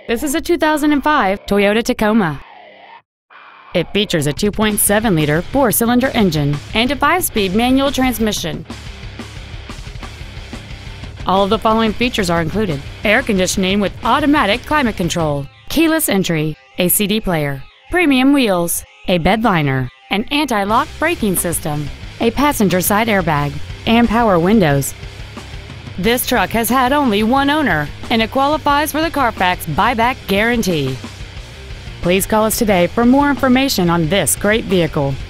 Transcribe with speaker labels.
Speaker 1: This is a 2005 Toyota Tacoma. It features a 2.7-liter four-cylinder engine and a 5-speed manual transmission. All of the following features are included: air conditioning with automatic climate control, keyless entry, a CD player, premium wheels, a bed liner, an anti-lock braking system, a passenger side airbag, and power windows. This truck has had only one owner, and it qualifies for the Carfax buyback guarantee. Please call us today for more information on this great vehicle.